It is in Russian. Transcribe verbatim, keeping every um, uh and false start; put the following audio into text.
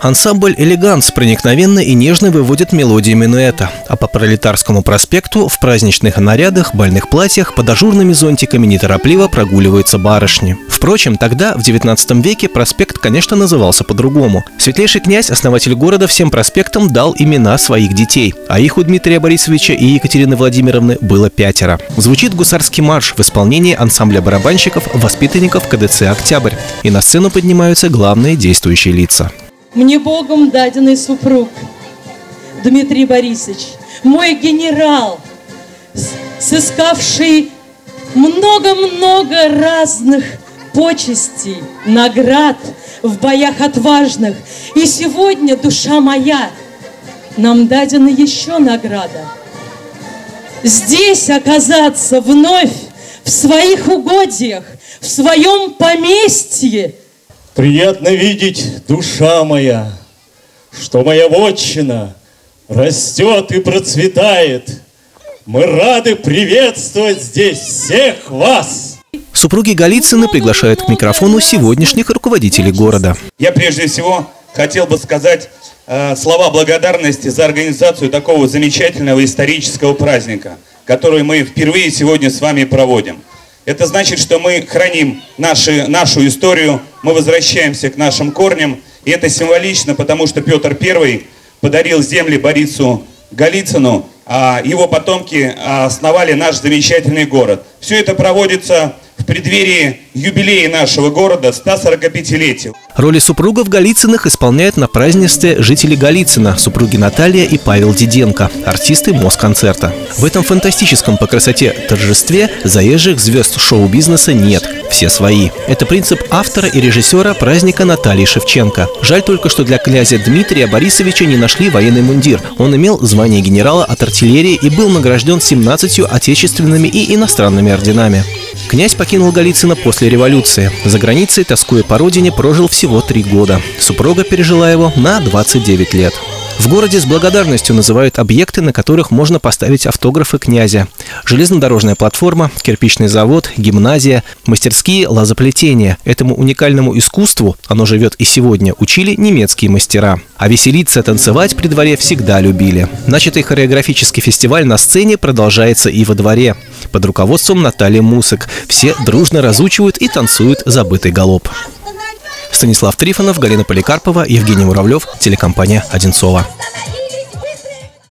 Ансамбль «Элеганс» проникновенно и нежно выводит мелодии минуэта, а по Пролетарскому проспекту в праздничных нарядах, бальных платьях под ажурными зонтиками неторопливо прогуливаются барышни. Впрочем, тогда, в девятнадцатом веке, проспект, конечно, назывался по-другому. Светлейший князь, основатель города, всем проспектам дал имена своих детей, а их у Дмитрия Борисовича и Екатерины Владимировны было пятеро. Звучит гусарский марш в исполнении ансамбля барабанщиков, воспитанников ка дэ цэ «Октябрь», и на сцену поднимаются главные действующие лица. Мне Богом даденный супруг, Дмитрий Борисович, мой генерал, сыскавший много-много разных почестей, наград в боях отважных. И сегодня, душа моя, нам дадена еще награда. Здесь оказаться вновь в своих угодьях, в своем поместье. Приятно видеть, душа моя, что моя вотчина растет и процветает. Мы рады приветствовать здесь всех вас. Супруги Голицыны приглашают к микрофону сегодняшних руководителей города. Я прежде всего хотел бы сказать э, слова благодарности за организацию такого замечательного исторического праздника, который мы впервые сегодня с вами проводим. Это значит, что мы храним наши, нашу историю, мы возвращаемся к нашим корням. И это символично, потому что Петр Первый подарил земли Борису Голицыну, а его потомки основали наш замечательный город. Все это проводится в преддверии юбилея нашего города, ста сорокапятилетия. Роли супругов Голицыных исполняют на празднестве жители Голицына, супруги Наталья и Павел Диденко, артисты Москонцерта. В этом фантастическом по красоте торжестве заезжих звезд шоу-бизнеса нет, все свои. Это принцип автора и режиссера праздника Натальи Шевченко. Жаль только, что для князя Дмитрия Борисовича не нашли военный мундир. Он имел звание генерала от артиллерии и был награжден семнадцатью отечественными и иностранными орденами. Князь покинул Голицыно после революции. За границей, тоскуя по родине, прожил всего три года. Супруга пережила его на двадцать девять лет. В городе с благодарностью называют объекты, на которых можно поставить автографы князя. Железнодорожная платформа, кирпичный завод, гимназия, мастерские лозоплетения. Этому уникальному искусству, оно живет и сегодня, учили немецкие мастера. А веселиться, танцевать при дворе всегда любили. Начатый хореографический фестиваль на сцене продолжается и во дворе. Под руководством Натальи Мусык. Все дружно разучивают и танцуют забытый галоп. Станислав Трифонов, Галина Поликарпова, Евгений Муравлев, телекомпания «Одинцово».